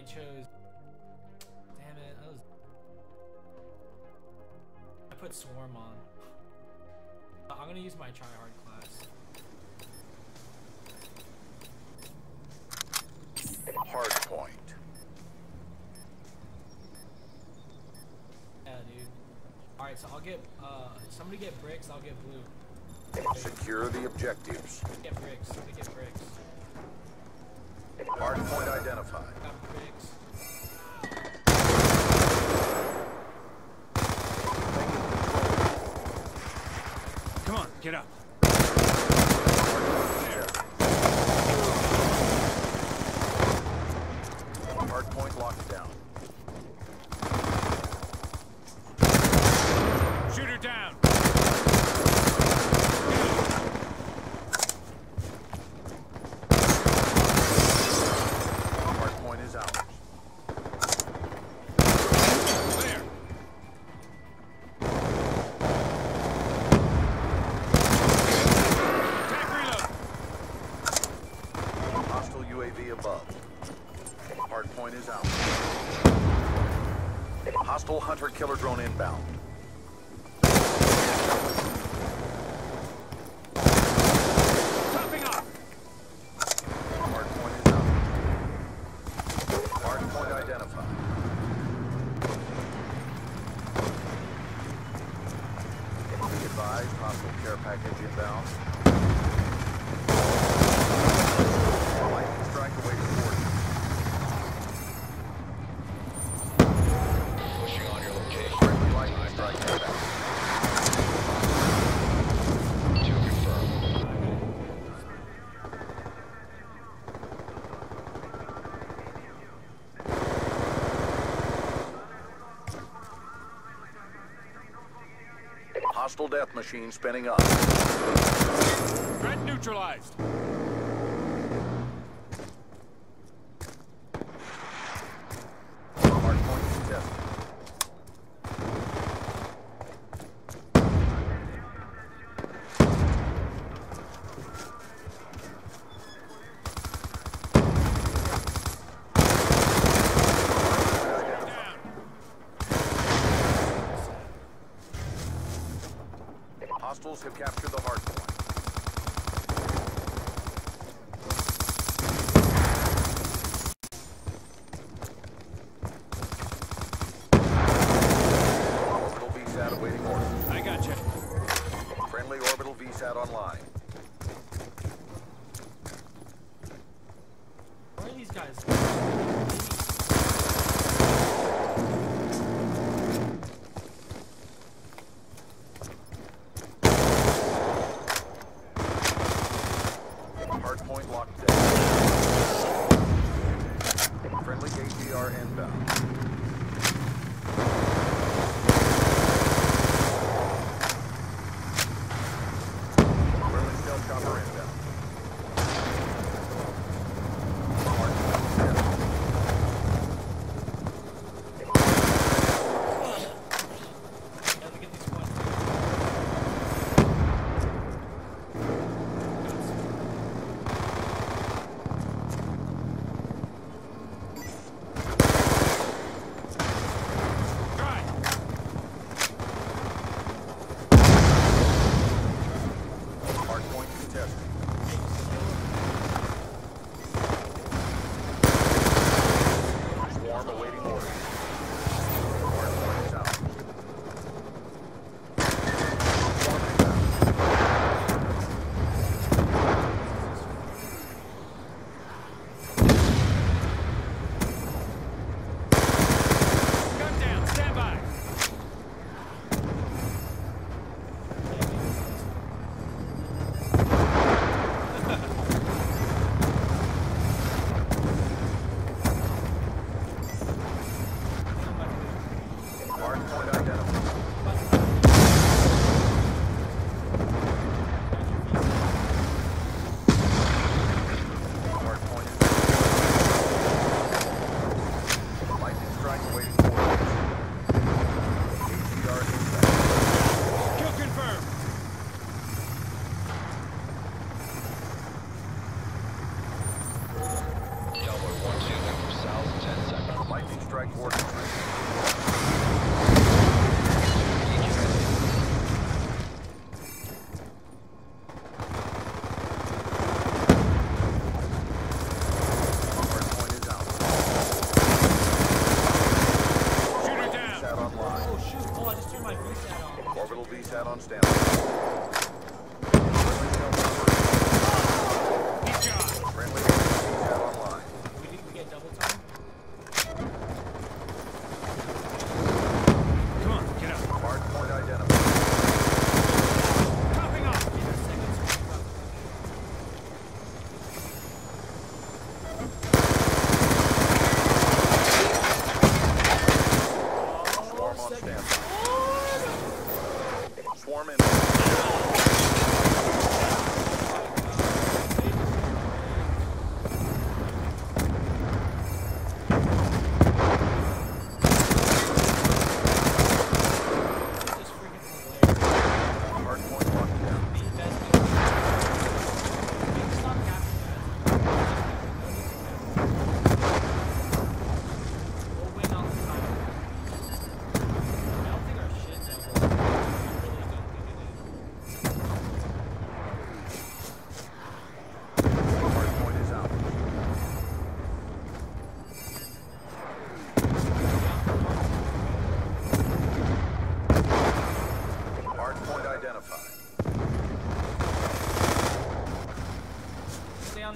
chose. Damn it! I put Swarm on. I'm gonna use my tryhard class. Hard point. Yeah, dude. All right, so I'll get somebody get bricks. I'll get blue. Secure the objectives. Get bricks. Somebody get bricks. Hard point identified. Got bricks. Come on, get up. Hard point locked down. Shoot her down. Hard point is ours. Clear. Attack reload. Hostile UAV above. Hard point is out. Hostile hunter-killer drone inbound. Topping off. Hard point is out. Hard point identified. Be advised, hostile care package inbound. Lightning strike awaiting orders. Pushing on your location. Friendly lightning strike inbound. To confirm. Hostile death machine spinning up. Threat neutralized. Hard point contested. Hostiles have captured the hard point. Orbital VSAT awaiting orders. I gotcha. Friendly orbital VSAT online. Where are these guys? Hard point locked down. Friendly ATR inbound. Friendly stealth chopper inbound. Hard point contested. Gotta get these ones. Try. Hard point contested. Swarm awaiting orders. Hard point is out. Swarm inbound. Gun down. Stand by.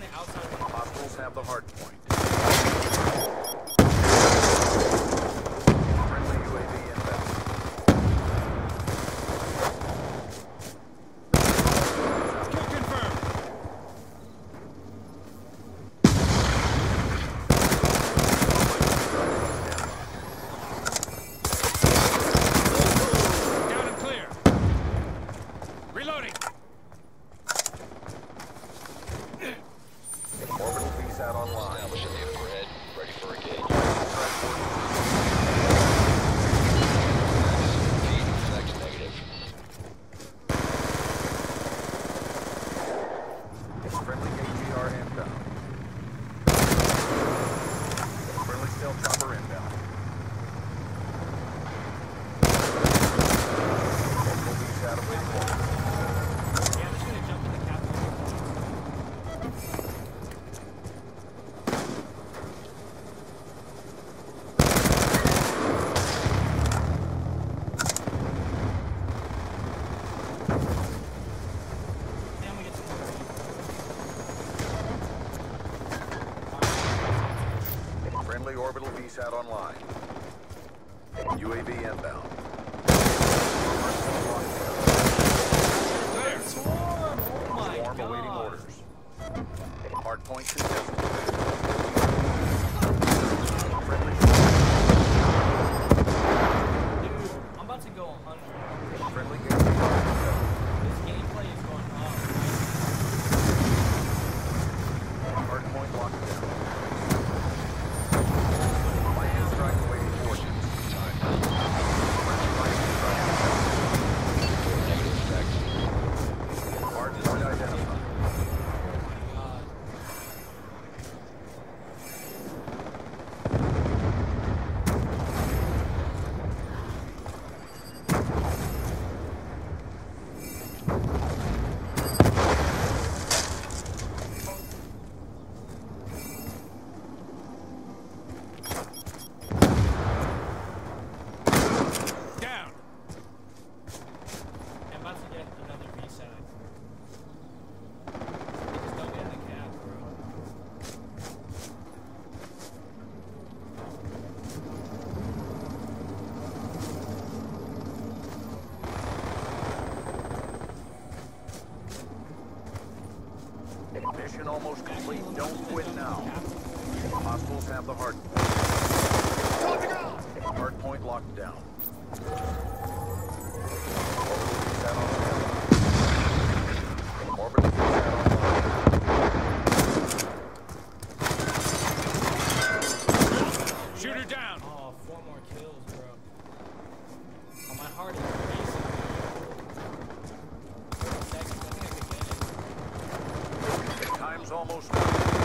the outside of the Hostiles have the hard point. Friendly UAV inbound. Kill confirmed. Down and clear. Reloading. Orbital VSAT online. Establish in the infrared, ready for engagement. Effects negative. Friendly ATR inbound. Friendly stealth chopper inbound. Orbital VSAT awaiting orders. Yeah, I'm just gonna jump in the capsule. Damn, we get some more. Friendly orbital VSAT online. UAV inbound. Clear. Swarm! Oh my Swarm awaiting god. orders. Hardpoint contested. Friendly Dude, I'm about to go 100. friendly ATR inbound. This gameplay is going up. Hardpoint locked down. Lightning strike awaiting orders. Lightning strike. Negative effects. Hardpoint identified. God. Down. I'm about to get another reset. Just don't get in the cab, bro. Mission almost complete. Don't quit now. Hostiles have the hard point. Hardpoint locked down. Orbital VSAT online. Shooter down. Oh, 4 more kills, bro. Oh, my heart is racing. 4 seconds, I think I could get it. Time's almost up.